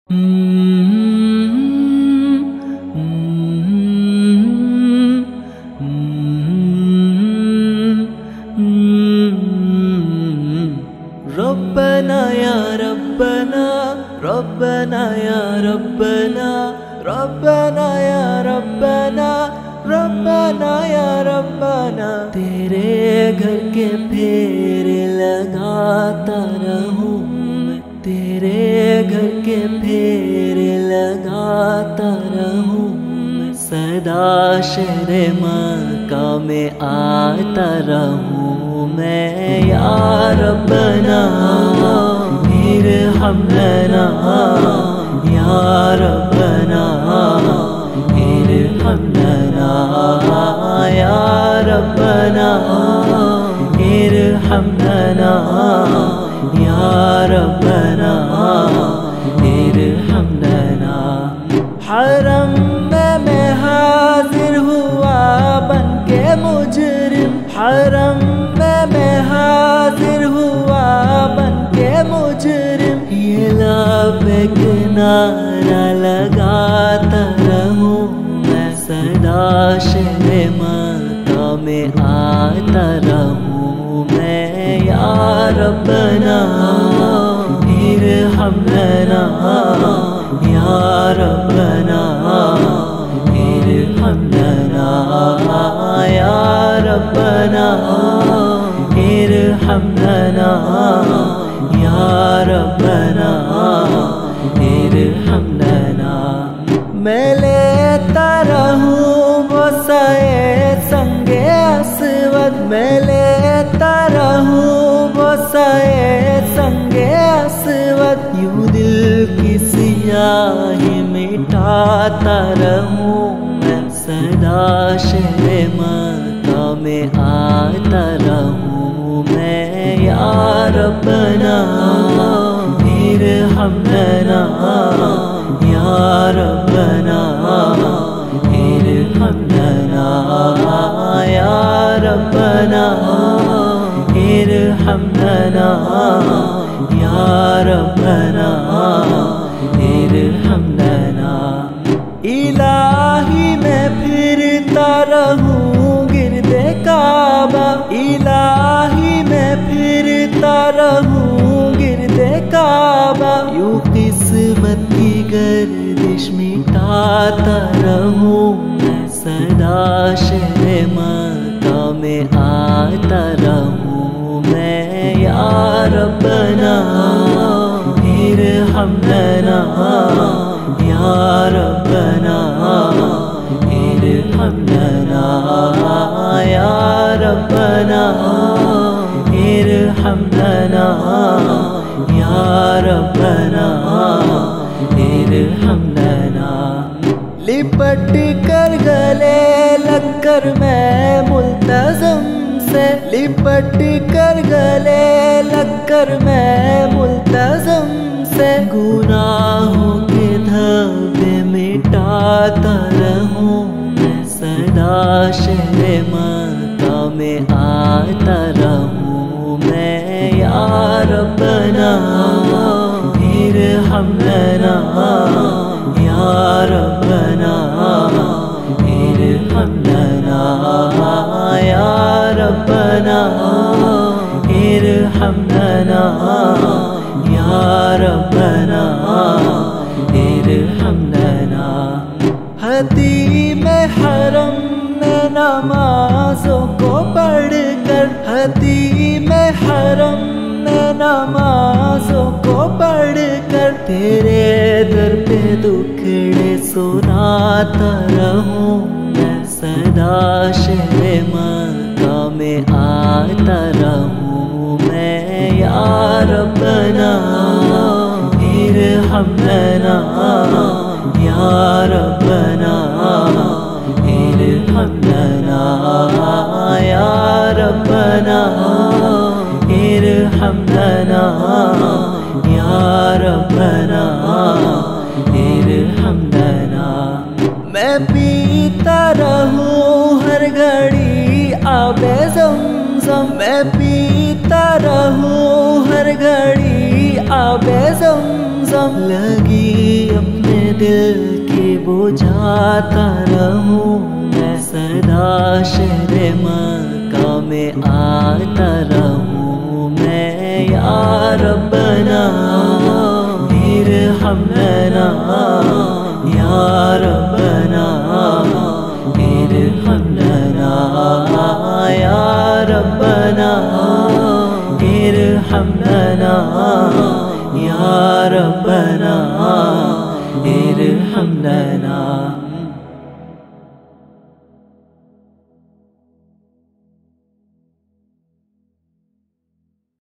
ربنا یا ربنا ربنا یا ربنا ربنا یا ربنا ربنا یا ربنا تیرے گھر کے پھیرے لگاتا رہوں میں، تیرے گھر کے پھیرے لگاتا رہوں میں، سدا شہر مکہ میں آتا رہوں میں۔ یا ربنا ارحم لنا یا ربنا ارحم لنا یا ربنا ارحم لنا یا ربنا ارحم لنا۔ حرم میں حاضر ہوا بن کے مجرم، حرم میں حاضر ہوا بن کے مجرم، یہ لب کنارہ لگاتا رہوں میں، سدا شہر مکہ میں آتا رہوں میں۔ یا ربنا ارحم لنا یا ربنا ارحم لنا یا ربنا ارحم لنا یا ربنا ارحم لنا۔ میں لیتا رہوں بوسائے سنگ اسود، میں لیتا رہوں بوسائے سنگ اسود، یوں دل کی سیاہی مٹاتا رہوں میں، سدا شہر مکہ میں آتا رہوں میں۔ یا ربنا ارحم لنا یا ربنا ارحم لنا یا ربنا ارحم لنا یا ربنا ارحم لنا۔ الہی میں پھرتا رہوں گرد کعبہ، الہی میں پھرتا رہوں گرد کعبہ، یوں قسمت کی گردش مٹاتا رہوں میں، سدا شہر مکہ میں آتا رہوں میں۔ یا ربنا ارحم لنا یا ربنا ارحم لنا یا ربنا ارحم لنا یا ربنا ارحم لنا۔ لپٹ کر گلے لگ کر میں ملتزم سے، لپٹ کر گلے لگ کر میں ملتزم سے، گناہوں کے دھبے مٹاتا رہوں میں، سدا شہر مکہ میں آتا رہوں میں۔ یا ربنا ارحم لنا یا ربنا ارحم لنا یا ربنا ارحم لنا یا ربنا ارحم لنا۔ حتیم حرم میں نمازوں کو پڑھ کر، حتیم حرم میں نمازوں کو پڑھ کر، تیرے در پہ دکھڑے سناتا رہوں میں، سدا شہر مکہ میں آتا رہوں میں۔ یا ربنا ارحم لنا یا ربنا ارحم لنا یا ربنا ارحم لنا یا ربنا ارحم لنا۔ میں پیتا رہوں ہر گھڑی آب زمزم، میں پیتا رہوں ہر گھڑی آب زمزم، لگی دل کی بجھاتا رہوں میں سدا شہر مکہ میں آتا رہوں میں یا ربنا ارحم لنا یا ربنا ارحم لنا یا ربنا ارحم لنا یا ربنا